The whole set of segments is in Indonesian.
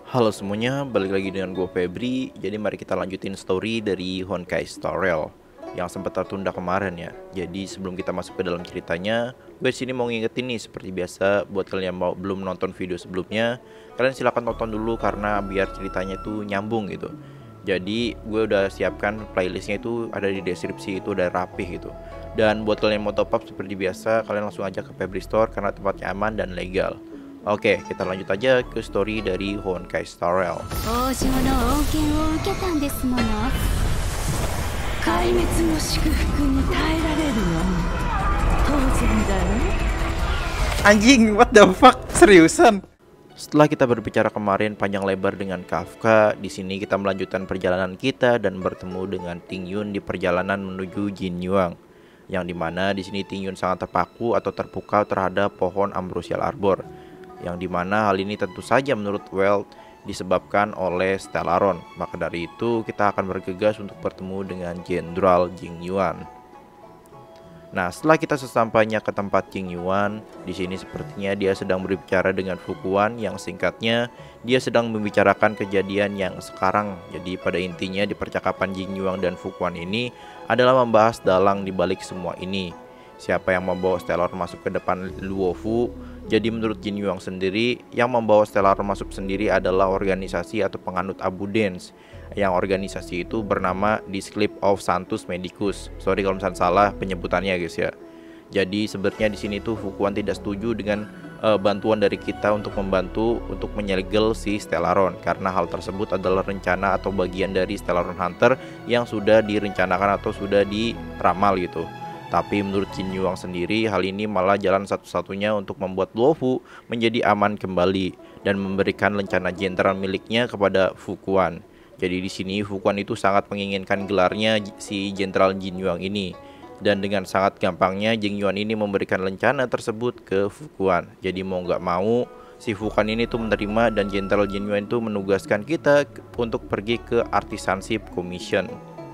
Halo semuanya, balik lagi dengan gue Febri. Jadi mari kita lanjutin story dari Honkai Star Rail yang sempat tertunda kemarin ya. Jadi sebelum kita masuk ke dalam ceritanya, gue sini mau ngingetin nih seperti biasa buat kalian yang belum nonton video sebelumnya, kalian silahkan tonton dulu karena biar ceritanya itu nyambung gitu. Jadi gue udah siapkan playlistnya itu ada di deskripsi, itu udah rapih gitu. Dan buat kalian yang mau top up seperti biasa, kalian langsung aja ke Febri Store karena tempatnya aman dan legal. Oke, kita lanjut aja ke story dari Honkai Star Rail. 王子の恩恵を受けたんですもの。 壊滅の祝福に耐えられるのも当然だろ。 Anjing, what the fuck? Seriusan? Setelah kita berbicara kemarin panjang lebar dengan Kafka, di sini kita melanjutkan perjalanan kita dan bertemu dengan Ting Yun di perjalanan menuju Jin Yuang. Yang dimana di sini Ting Yun sangat terpaku atau terpukau terhadap pohon Ambrosial Arbor. Yang dimana hal ini tentu saja menurut Welt disebabkan oleh Stellaron. Maka dari itu kita akan bergegas untuk bertemu dengan Jenderal Jing Yuan. Nah, setelah kita sesampainya ke tempat Jing Yuan, di sini sepertinya dia sedang berbicara dengan Fukuan yang singkatnya dia sedang membicarakan kejadian yang sekarang. Jadi pada intinya di percakapan Jing Yuan dan Fukuan ini adalah membahas dalang di balik semua ini. Siapa yang membawa Stellaron masuk ke depan Luofu? Jadi menurut Jin Yuang sendiri, yang membawa Stellaron masuk sendiri adalah organisasi atau penganut Abu Dance. Yang organisasi itu bernama Disclip of Santus Medicus. Sorry kalau misalnya salah penyebutannya guys ya. Jadi sebenarnya di sini tuh Fukuan tidak setuju dengan bantuan dari kita untuk membantu untuk menyegel si Stellaron, karena hal tersebut adalah rencana atau bagian dari Stellaron Hunter yang sudah direncanakan atau sudah diramal gitu. Tapi menurut Jin Yuang sendiri, hal ini malah jalan satu-satunya untuk membuat Luofu menjadi aman kembali dan memberikan rencana jenderal miliknya kepada Fukuan. Jadi di sini Fukuan itu sangat menginginkan gelarnya si Jenderal Jin Yuang ini. Dan dengan sangat gampangnya Jin Yuan ini memberikan rencana tersebut ke Fukuan. Jadi mau nggak mau si Fukuan ini tuh menerima dan Jenderal Jin Yuan itu menugaskan kita untuk pergi ke Artisanship Commission.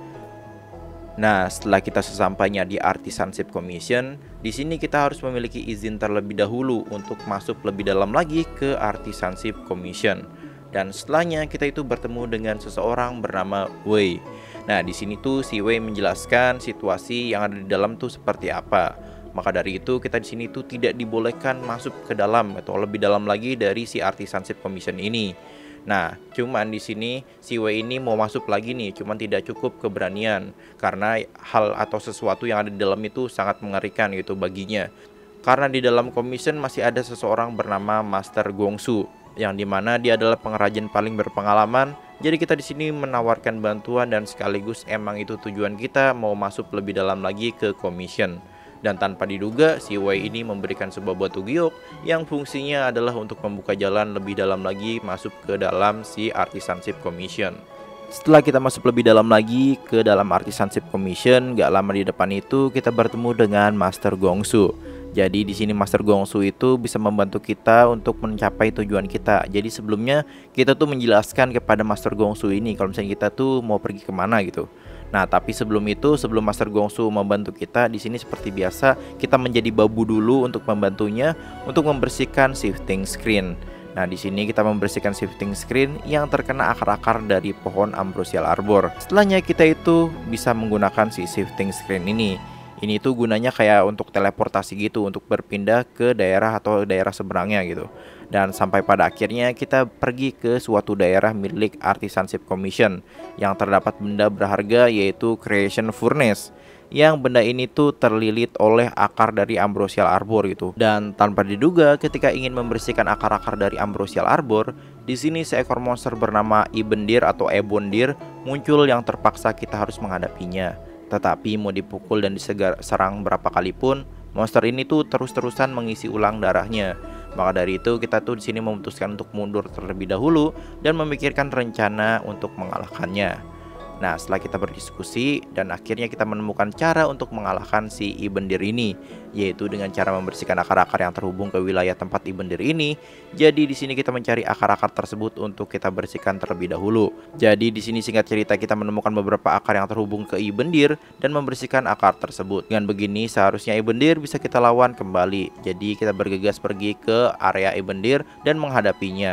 Nah, setelah kita sesampainya di Artisanship Commission, di sini kita harus memiliki izin terlebih dahulu untuk masuk lebih dalam lagi ke Artisanship Commission. Dan setelahnya kita itu bertemu dengan seseorang bernama Wei. Nah, di sini tuh si Wei menjelaskan situasi yang ada di dalam tuh seperti apa. Maka dari itu kita di sini tuh tidak dibolehkan masuk ke dalam atau lebih dalam lagi dari si Artisanship Commission ini. Nah, cuman di sini si Wei ini mau masuk lagi nih, cuman tidak cukup keberanian karena hal atau sesuatu yang ada di dalam itu sangat mengerikan gitu baginya. Karena di dalam commission masih ada seseorang bernama Master Gongsu, yang dimana dia adalah pengrajin paling berpengalaman. Jadi kita di sini menawarkan bantuan dan sekaligus emang itu tujuan kita mau masuk lebih dalam lagi ke commission. Dan tanpa diduga, si Wei ini memberikan sebuah batu giok yang fungsinya adalah untuk membuka jalan lebih dalam lagi masuk ke dalam si Artisanship Commission. Setelah kita masuk lebih dalam lagi ke dalam Artisanship Commission, gak lama di depan itu kita bertemu dengan Master Gongsu. Jadi di sini Master Gongsu itu bisa membantu kita untuk mencapai tujuan kita. Jadi sebelumnya kita tuh menjelaskan kepada Master Gongsu ini kalau misalnya kita tuh mau pergi kemana gitu. Nah, tapi sebelum itu, sebelum Master Gongsu membantu kita, di sini seperti biasa kita menjadi babu dulu untuk membantunya untuk membersihkan shifting screen. Nah, di sini kita membersihkan shifting screen yang terkena akar-akar dari pohon Ambrosial Arbor. Setelahnya kita itu bisa menggunakan si shifting screen ini. Ini tuh gunanya kayak untuk teleportasi gitu, untuk berpindah ke daerah atau daerah seberangnya gitu. Dan sampai pada akhirnya kita pergi ke suatu daerah milik Artisanship Commission yang terdapat benda berharga yaitu Creation Furnace. Yang benda ini tuh terlilit oleh akar dari Ambrosial Arbor gitu. Dan tanpa diduga ketika ingin membersihkan akar-akar dari Ambrosial Arbor, di sini seekor monster bernama Ibendir atau Ebondir muncul yang terpaksa kita harus menghadapinya. Tetapi mau dipukul dan diserang berapa kali pun, monster ini tuh terus-terusan mengisi ulang darahnya. Maka dari itu kita tuh di sini memutuskan untuk mundur terlebih dahulu dan memikirkan rencana untuk mengalahkannya. Nah, setelah kita berdiskusi dan akhirnya kita menemukan cara untuk mengalahkan si Ibendir ini, yaitu dengan cara membersihkan akar-akar yang terhubung ke wilayah tempat Ibendir ini. Jadi di sini kita mencari akar-akar tersebut untuk kita bersihkan terlebih dahulu. Jadi di sini singkat cerita kita menemukan beberapa akar yang terhubung ke Ibendir dan membersihkan akar tersebut. Dengan begini seharusnya Ibendir bisa kita lawan kembali. Jadi kita bergegas pergi ke area Ibendir dan menghadapinya.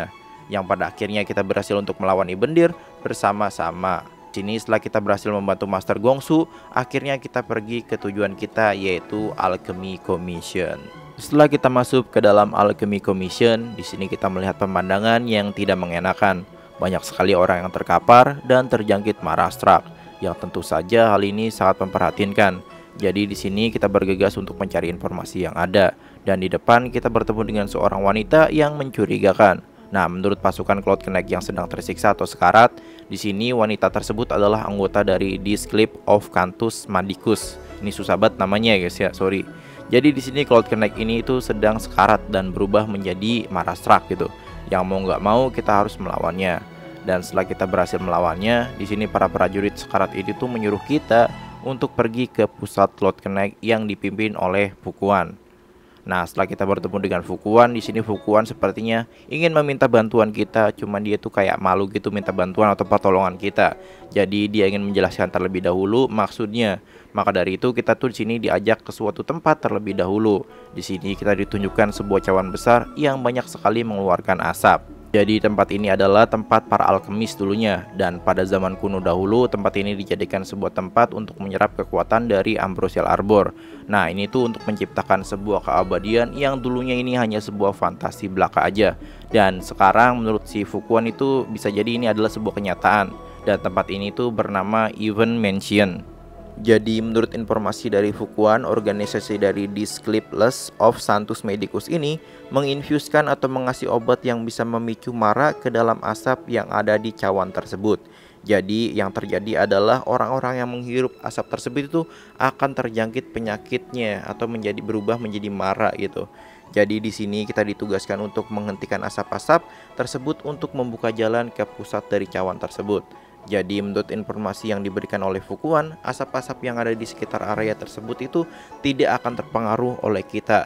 yang pada akhirnya kita berhasil untuk melawan Ibendir bersama-sama. Sini setelah kita berhasil membantu Master Gongsu, akhirnya kita pergi ke tujuan kita, yaitu Alchemy Commission. Setelah kita masuk ke dalam Alchemy Commission, di sini kita melihat pemandangan yang tidak mengenakan. Banyak sekali orang yang terkapar dan terjangkit marah struck, yang tentu saja hal ini sangat memprihatinkan. Jadi di sini kita bergegas untuk mencari informasi yang ada, dan di depan kita bertemu dengan seorang wanita yang mencurigakan. Nah, menurut pasukan Cloud Connect yang sedang tersiksa atau sekarat, di sini wanita tersebut adalah anggota dari Disclip of Canthus Mandicus. Ini susah banget namanya ya guys ya, sorry. Jadi di sini Cloud Connect ini itu sedang sekarat dan berubah menjadi Mara Struck gitu. Yang mau nggak mau kita harus melawannya. Dan setelah kita berhasil melawannya, di sini para prajurit sekarat ini tuh menyuruh kita untuk pergi ke pusat Cloud Connect yang dipimpin oleh Fukuan. Nah, setelah kita bertemu dengan Fukuan, di sini Fukuan sepertinya ingin meminta bantuan kita, cuman dia tuh kayak malu gitu minta bantuan atau pertolongan kita. Jadi dia ingin menjelaskan terlebih dahulu maksudnya. Maka dari itu kita tuh di sini diajak ke suatu tempat terlebih dahulu. Di sini kita ditunjukkan sebuah cawan besar yang banyak sekali mengeluarkan asap. Jadi tempat ini adalah tempat para alkemis dulunya, dan pada zaman kuno dahulu tempat ini dijadikan sebuah tempat untuk menyerap kekuatan dari Ambrosial Arbor. Nah, ini tuh untuk menciptakan sebuah keabadian yang dulunya ini hanya sebuah fantasi belaka aja. Dan sekarang menurut si Fukuan itu bisa jadi ini adalah sebuah kenyataan, dan tempat ini tuh bernama Even Mansion. Jadi menurut informasi dari Fukuan, organisasi dari Disclipless of Santus Medicus ini menginfuskan atau mengasih obat yang bisa memicu mara ke dalam asap yang ada di cawan tersebut. Jadi yang terjadi adalah orang-orang yang menghirup asap tersebut itu akan terjangkit penyakitnya atau berubah menjadi mara gitu. Jadi di sini kita ditugaskan untuk menghentikan asap-asap tersebut untuk membuka jalan ke pusat dari cawan tersebut. Jadi menurut informasi yang diberikan oleh Fukuan, asap-asap yang ada di sekitar area tersebut itu tidak akan terpengaruh oleh kita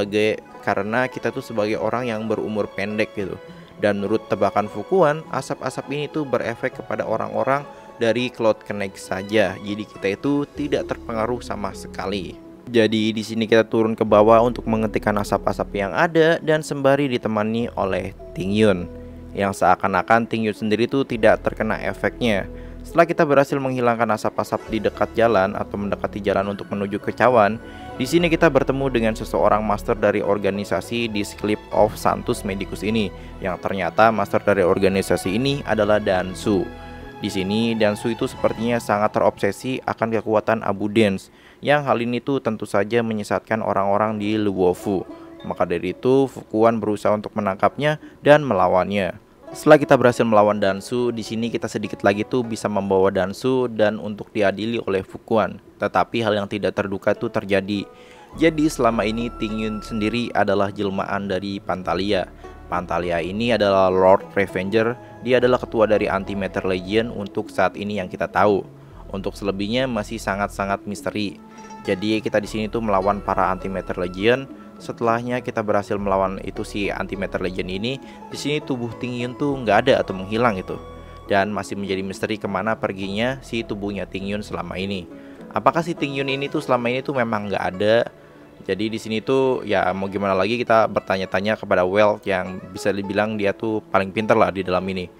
karena kita tuh sebagai orang yang berumur pendek gitu. Dan menurut tebakan Fukuan, asap-asap ini tuh berefek kepada orang-orang dari Cloud Connect saja. Jadi kita itu tidak terpengaruh sama sekali. Jadi di sini kita turun ke bawah untuk menghentikan asap-asap yang ada dan sembari ditemani oleh Tingyun, yang seakan-akan Tingyun sendiri itu tidak terkena efeknya. Setelah kita berhasil menghilangkan asap-asap di dekat jalan atau mendekati jalan untuk menuju ke cawan, di sini kita bertemu dengan seseorang master dari organisasi Disclip of Santus Medicus ini, yang ternyata master dari organisasi ini adalah Dansu. Di sini Dansu itu sepertinya sangat terobsesi akan kekuatan Abu Dance, yang hal ini tuh tentu saja menyesatkan orang-orang di Luofu. Maka dari itu Fukuan berusaha untuk menangkapnya dan melawannya. Setelah kita berhasil melawan Dansu, di sini kita sedikit lagi tuh bisa membawa Dansu dan untuk diadili oleh Fukuan. Tetapi hal yang tidak terduga itu terjadi. Jadi selama ini Tingyun sendiri adalah jelmaan dari Pantalia. Pantalia ini adalah Lord Revenger. Dia adalah ketua dari Antimatter Legion untuk saat ini yang kita tahu. Untuk selebihnya masih sangat-sangat misteri. Jadi kita di sini tuh melawan para Antimatter Legion. Setelahnya kita berhasil melawan itu si Antimatter Legion ini. Di sini tubuh Tingyun tuh nggak ada atau menghilang itu, dan masih menjadi misteri kemana perginya si tubuhnya Tingyun selama ini. Apakah si Tingyun ini tuh selama ini tuh memang nggak ada? Jadi di sini tuh ya mau gimana lagi, kita bertanya-tanya kepada Welt yang bisa dibilang dia tuh paling pintar lah di dalam ini.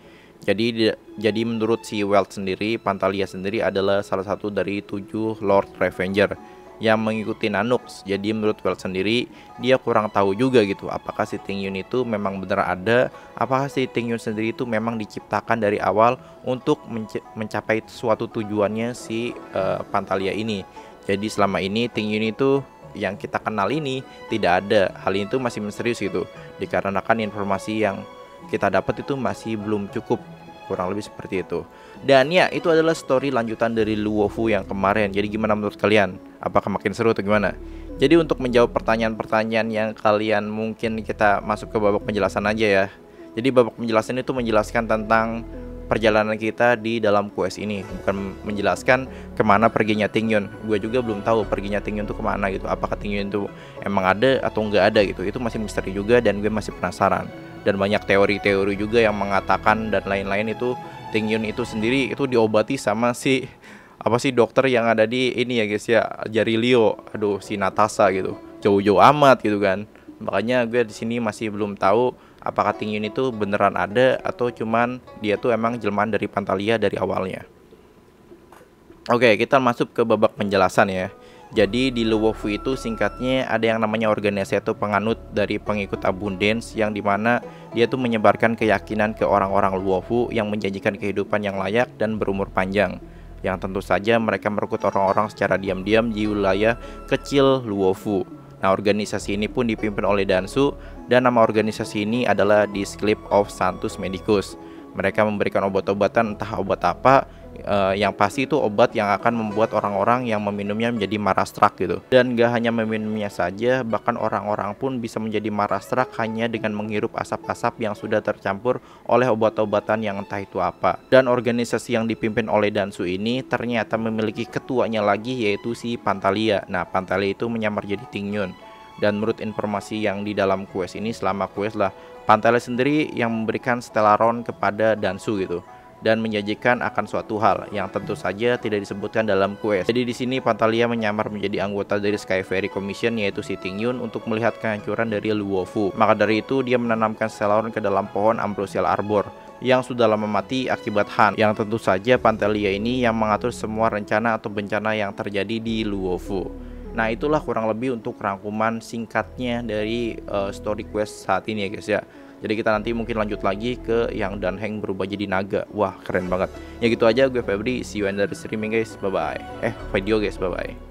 Jadi menurut si Welt sendiri, Pantalia sendiri adalah salah satu dari 7 Lord Revenger yang mengikuti Nanox. Jadi menurut Welt sendiri, dia kurang tahu juga gitu apakah si Tingyun itu memang benar ada, apakah si Tingyun sendiri itu memang diciptakan dari awal untuk mencapai suatu tujuannya si Pantalia ini. Jadi selama ini Tingyun itu yang kita kenal ini tidak ada. Hal itu masih misterius gitu, dikarenakan informasi yang kita dapat itu masih belum cukup, kurang lebih seperti itu. Dan ya, itu adalah story lanjutan dari Luofu yang kemarin. Jadi gimana menurut kalian? Apakah makin seru atau gimana? Jadi untuk menjawab pertanyaan-pertanyaan yang kalian mungkin, kita masuk ke babak penjelasan aja ya. Jadi babak penjelasan itu menjelaskan tentang perjalanan kita di dalam quest ini, bukan menjelaskan kemana perginya Tingyun. Gue juga belum tahu perginya Tingyun itu kemana gitu. Apakah Tingyun itu emang ada atau nggak ada gitu. Itu masih misteri juga dan gue masih penasaran. Dan banyak teori-teori juga yang mengatakan dan lain-lain itu Tingyun itu sendiri itu diobati sama si dokter yang ada di ini ya guys ya, Jarilio. Aduh, si Natasha gitu. Jauh-jauh amat gitu kan. Makanya gue di sini masih belum tahu apakah Ting Yun itu beneran ada atau cuman dia tuh emang jelmaan dari Pantalia dari awalnya. Oke, kita masuk ke babak penjelasan ya. Jadi di Luofu itu singkatnya ada yang namanya organisasi atau penganut dari pengikut Abundance, yang dimana dia tuh menyebarkan keyakinan ke orang-orang Luofu yang menjanjikan kehidupan yang layak dan berumur panjang. Yang tentu saja mereka merekrut orang-orang secara diam-diam di wilayah kecil Luofu. Nah, organisasi ini pun dipimpin oleh Dansu, dan nama organisasi ini adalah The Script of Santus Medicus. Mereka memberikan obat-obatan, entah obat apa, yang pasti itu obat yang akan membuat orang-orang yang meminumnya menjadi marastrak gitu. Dan gak hanya meminumnya saja, bahkan orang-orang pun bisa menjadi marastrak hanya dengan menghirup asap-asap yang sudah tercampur oleh obat-obatan yang entah itu apa. Dan organisasi yang dipimpin oleh Dansu ini ternyata memiliki ketuanya lagi, yaitu si Pantalia. Nah, Pantalia itu menyamar jadi Ting Yun. Dan menurut informasi yang di dalam quest ini, selama quest lah, Pantalia sendiri yang memberikan Stellaron kepada Dansu gitu, dan menjanjikan akan suatu hal yang tentu saja tidak disebutkan dalam quest. Jadi di sini Pantalia menyamar menjadi anggota dari Sky Fairy Commission, yaitu si Ting Yun, untuk melihat kehancuran dari Luofu. Maka dari itu dia menanamkan Stellaron ke dalam pohon Ambrosial Arbor yang sudah lama mati akibat Han. Yang tentu saja Pantalia ini yang mengatur semua rencana atau bencana yang terjadi di Luofu. Nah, itulah kurang lebih untuk rangkuman singkatnya dari story quest saat ini ya guys ya. Jadi kita nanti mungkin lanjut lagi ke yang Dan Heng berubah jadi naga. Wah, keren banget. Ya gitu aja, gue Febri. See you in the streaming guys. Bye bye. Video guys, bye bye.